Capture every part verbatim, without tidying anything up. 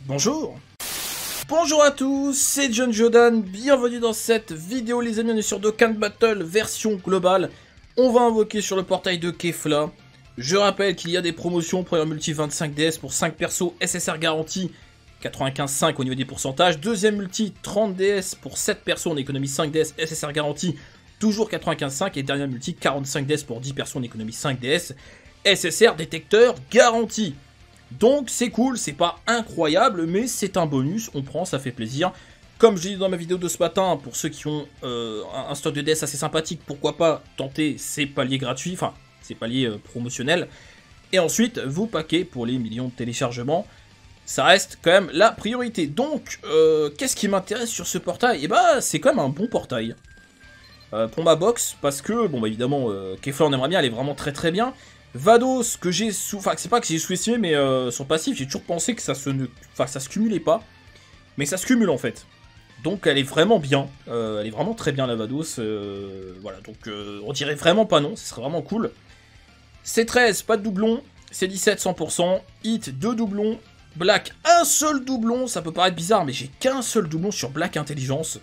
Bonjour. Bonjour à tous, c'est John Jordan, bienvenue dans cette vidéo les amis, on est sur Dokkan Battle version globale. On va invoquer sur le portail de Kefla. Je rappelle qu'il y a des promotions, première multi vingt-cinq D S pour cinq persos, S S R garantie, quatre-vingt-quinze virgule cinq au niveau des pourcentages. Deuxième multi, trente D S pour sept persos, on économise cinq D S, S S R garantie, toujours quatre-vingt-quinze virgule cinq. Et dernière multi, quarante-cinq D S pour dix persos, on économise cinq D S, S S R détecteur garanti. Donc c'est cool, c'est pas incroyable, mais c'est un bonus, on prend, ça fait plaisir. Comme je l'ai dit dans ma vidéo de ce matin, pour ceux qui ont euh, un stock de D S assez sympathique, pourquoi pas tenter ces paliers gratuits, enfin, ces paliers euh, promotionnels. Et ensuite, vous paquez pour les millions de téléchargements. Ça reste quand même la priorité. Donc, euh, qu'est-ce qui m'intéresse sur ce portail? Et bah, c'est quand même un bon portail. Euh, pour ma box, parce que, bon bah évidemment, euh, Kefla on aimerait bien, elle est vraiment très très bien. Vados, que j'ai sous... Enfin, c'est pas que j'ai sous-estimé, mais euh, son passif, j'ai toujours pensé que ça se... Ne... Enfin, ça se cumulait pas. Mais ça se cumule, en fait. Donc, elle est vraiment bien. Euh, elle est vraiment très bien, la Vados. Euh, voilà, donc, euh, on dirait vraiment pas non. Ce serait vraiment cool. C treize, pas de doublon. C dix-sept, cent pour cent. Hit, deux doublons. Black, un seul doublon. Ça peut paraître bizarre, mais j'ai qu'un seul doublon sur Black Intelligence.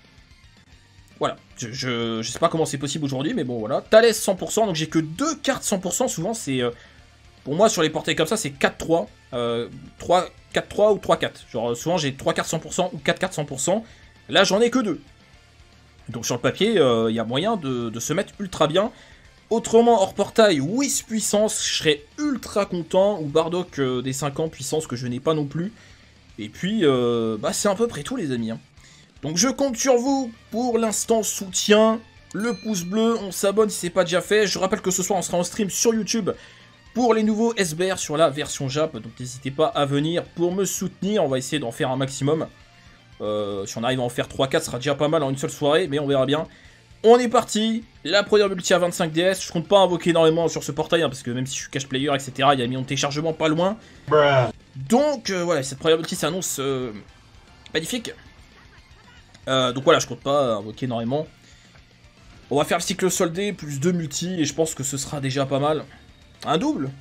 Voilà, je, je, je sais pas comment c'est possible aujourd'hui, mais bon voilà. Thalès cent pour cent, donc j'ai que deux cartes cent pour cent, souvent c'est... Euh, pour moi sur les portails comme ça c'est quatre trois, euh, trois, quatre trois ou trois quatre. Genre souvent j'ai trois cartes cent pour cent ou quatre cartes cent pour cent, là j'en ai que deux. Donc sur le papier, il euh, y a moyen de, de se mettre ultra bien. Autrement hors portail, Whis puissance, je serais ultra content, ou Bardock euh, des cinq ans puissance que je n'ai pas non plus. Et puis, euh, bah c'est à peu près tout les amis, hein. Donc je compte sur vous pour l'instant soutien, le pouce bleu, on s'abonne si c'est pas déjà fait. Je rappelle que ce soir on sera en stream sur YouTube pour les nouveaux S B R sur la version Jap. Donc n'hésitez pas à venir pour me soutenir, on va essayer d'en faire un maximum. Euh, si on arrive à en faire trois quatre, ce sera déjà pas mal en une seule soirée, mais on verra bien. On est parti, la première multi à vingt-cinq D S, je compte pas invoquer énormément sur ce portail, hein, parce que même si je suis cash player, et cetera, il y a un million de téléchargements pas loin. Bruh. Donc euh, voilà, cette première multi s'annonce euh, magnifique. Euh, donc voilà, je compte pas invoquer énormément. On va faire le cycle soldé, plus deux multi, et je pense que ce sera déjà pas mal. Un double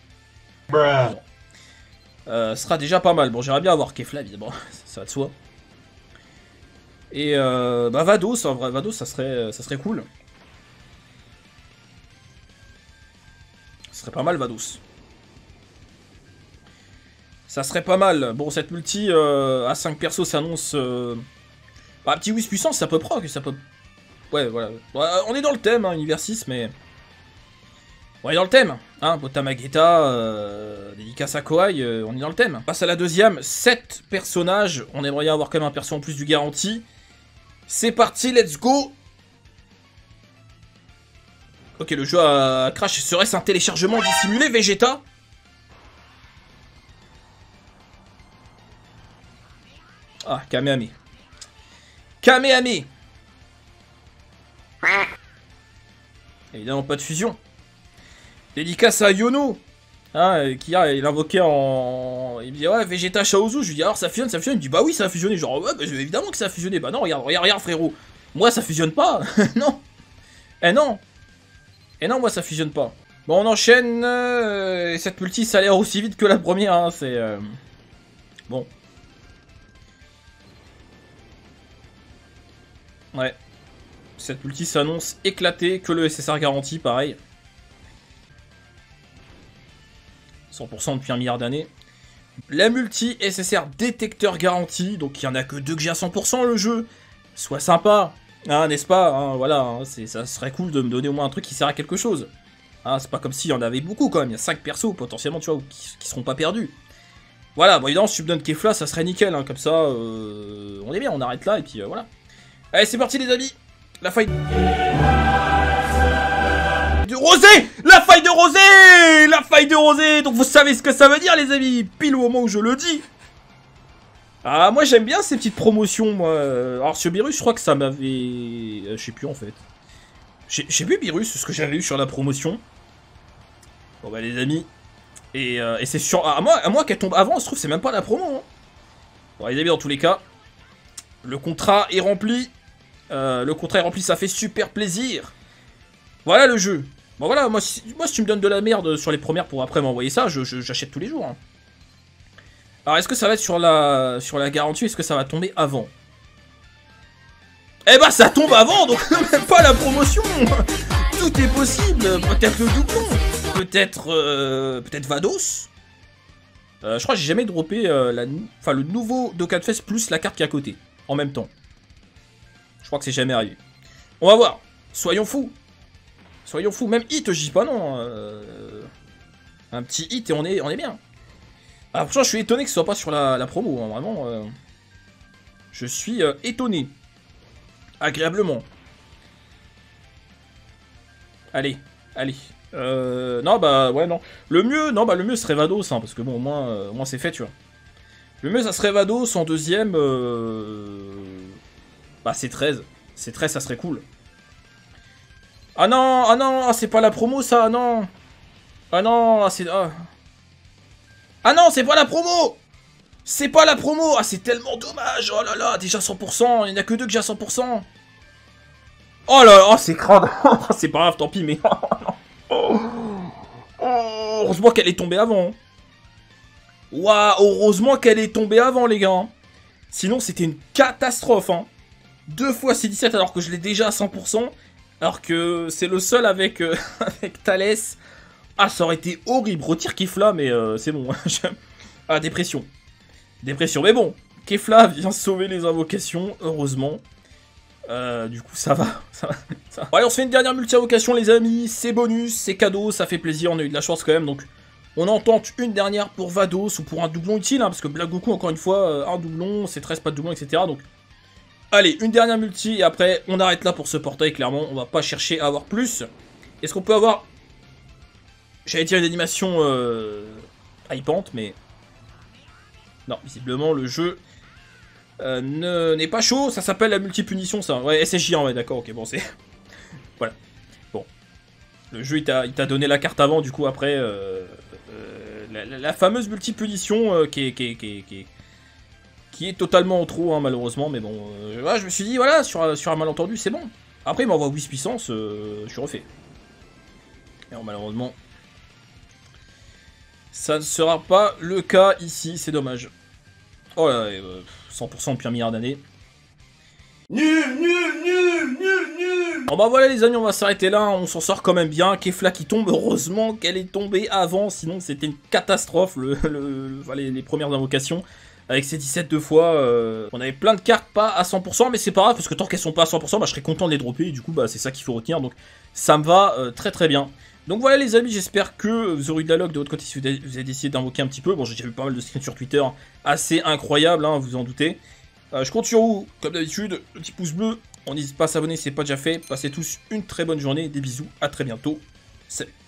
euh, Ce sera déjà pas mal. Bon, j'aimerais bien avoir Kefla, évidemment, ça va de soi. Et euh, bah Vados, en vrai, Vados, ça serait, ça serait cool. Ce serait pas mal, Vados. Ça serait pas mal. Bon, cette multi euh, à cinq persos s'annonce... Euh... Bah, petit Whis puissance, ça peut proc, ça peut... Ouais, voilà. Ouais, on est dans le thème, hein, Univers six, mais... On est dans le thème, hein, Botamageta, euh, dédicace à Kawhi, euh, on est dans le thème. Passe à la deuxième, sept personnages, on aimerait bien avoir quand même un perso en plus du garanti. C'est parti, let's go. Ok, le jeu a crash, serait-ce un téléchargement dissimulé, Vegeta? Ah, Kamehameha. Kamehameha. Évidemment pas de fusion. Dédicace à Yono, hein, qui a il invoqué en... Il me dit ouais Vegeta Chaozu, je lui dis alors ça fusionne, ça fusionne, il me dit bah oui ça a fusionné, genre ouais bah, évidemment que ça a fusionné, bah non regarde, regarde, regarde frérot, moi ça fusionne pas, non, eh non, eh non moi ça fusionne pas. Bon on enchaîne, euh, et cette multi ça a l'air aussi vite que la première, hein, c'est... Euh... Bon. Ouais. Cette multi s'annonce éclatée, que le S S R garanti, pareil. cent pour cent depuis un milliard d'années. La multi S S R détecteur garanti, donc il n'y en a que deux que j'ai à cent pour cent le jeu. Soit sympa, hein, n'est-ce pas, hein, voilà, hein, ça serait cool de me donner au moins un truc qui sert à quelque chose. Hein, c'est pas comme s'il y en avait beaucoup quand même, il y a cinq persos potentiellement, tu vois, qui, qui seront pas perdus. Voilà, bon évidemment, si tu me donnes Kefla, ça serait nickel, hein, comme ça, euh, on est bien, on arrête là, et puis euh, voilà. Allez, c'est parti les amis. La faille de Rosé. La faille de Rosé. La faille de Rosé. Donc vous savez ce que ça veut dire les amis. Pile au moment où je le dis. Ah moi j'aime bien ces petites promotions moi. Alors sur Beerus je crois que ça m'avait... Je sais plus en fait. J'ai vu Beerus, ce que j'avais eu sur la promotion. Bon bah les amis. Et, euh, et c'est sûr... À moi, à moi qu'elle tombe avant, se trouve c'est même pas la promo, hein. Bon les amis dans tous les cas. Le contrat est rempli. Euh, le contrat est rempli, ça fait super plaisir. Voilà le jeu. Bon voilà, moi si, moi, si tu me donnes de la merde sur les premières pour après m'envoyer ça, j'achète tous les jours. Hein. Alors, est-ce que ça va être sur la, sur la garantie, est-ce que ça va tomber avant? Eh bah, ça tombe avant, donc même pas la promotion. Tout est possible. Peut-être le doublon. Peut-être euh, peut-être Vados. Euh, je crois que j'ai jamais droppé euh, la, enfin, le nouveau Dokkan Fest plus la carte qui est à côté. En même temps. Je crois que c'est jamais arrivé. On va voir. Soyons fous. Soyons fous. Même hit, je dis pas non. Euh, un petit hit et on est, on est bien. Alors, franchement, je suis étonné que ce soit pas sur la, la promo. Hein, vraiment. Euh, je suis euh, étonné. Agréablement. Allez, allez. Euh, non, bah, ouais, non. Le mieux, non, bah, le mieux serait Vados, hein, parce que bon, au moins, euh, au moins c'est fait, tu vois. Le mieux, ça serait Vados. En deuxième, euh... bah, c'est treize. C'est treize, ça serait cool. Ah non, ah non, ah, c'est pas la promo, ça, ah non. Ah non, ah, c'est... Ah. ah non, c'est pas la promo. C'est pas la promo. Ah, c'est tellement dommage. Oh là là, déjà cent pour cent. Il n'y en a que deux que j'ai à cent pour cent. Oh là là, oh, c'est crade. C'est pas grave, tant pis, mais... oh, heureusement qu'elle est tombée avant. Waouh, heureusement qu'elle est tombée avant, les gars. Sinon, c'était une catastrophe. Hein. Deux fois C dix-sept alors que je l'ai déjà à cent pour cent. Alors que c'est le seul avec, euh, avec Thalès. Ah, ça aurait été horrible. Retire Kefla, mais euh, c'est bon. Ah, dépression. Dépression. Mais bon, Kefla vient sauver les invocations, heureusement. Euh, du coup, ça va. Ça va, ça va. Bon, allez, on se fait une dernière multi-invocation, les amis. C'est bonus, c'est cadeau, ça fait plaisir. On a eu de la chance quand même. Donc, on en tente une dernière pour Vados ou pour un doublon utile. Hein, parce que Black Goku, encore une fois, euh, un doublon, c'est treize pas de doublon, et cetera. Donc, allez, une dernière multi. Et après, on arrête là pour ce portail, clairement. On va pas chercher à avoir plus. Est-ce qu'on peut avoir... J'allais dire une animation euh... hypante, mais... Non, visiblement, le jeu... Euh, n'est pas chaud, ça s'appelle la multi-punition, ça. Ouais, S S J, ouais, d'accord, ok, bon, c'est... voilà. Bon. Le jeu, il t'a donné la carte avant, du coup, après... Euh, euh, la, la, la fameuse multi-punition euh, qui, est, qui, est, qui, est, qui, est, qui est totalement en trop, hein, malheureusement, mais bon... Euh, ouais, je me suis dit, voilà, sur, sur un malentendu, c'est bon. Après, il m'envoie huit puissance, euh, je suis refait. Et alors, malheureusement... ça ne sera pas le cas ici, c'est dommage. Oh là, euh, cent pour cent depuis un milliard d'années. Nul, nul, nul, nul, nul. Bon bah voilà les amis, on va s'arrêter là, on s'en sort quand même bien. Kefla qui tombe, heureusement qu'elle est tombée avant, sinon c'était une catastrophe le, le, le, les, les premières invocations. Avec ces dix-sept deux fois, euh, on avait plein de cartes pas à cent pour cent, mais c'est pas grave, parce que tant qu'elles sont pas à cent pour cent, bah, je serais content de les dropper, et du coup bah, c'est ça qu'il faut retenir, donc ça me va euh, très très bien. Donc voilà les amis, j'espère que vous aurez eu de la log de votre côté si vous avez décidé d'invoquer un petit peu. Bon, j'ai déjà vu pas mal de screens sur Twitter, assez incroyable, hein, vous en doutez. Euh, je compte sur vous, comme d'habitude, le petit pouce bleu. On n'hésite pas à s'abonner si ce n'est pas déjà fait. Passez tous une très bonne journée, des bisous, à très bientôt. Salut.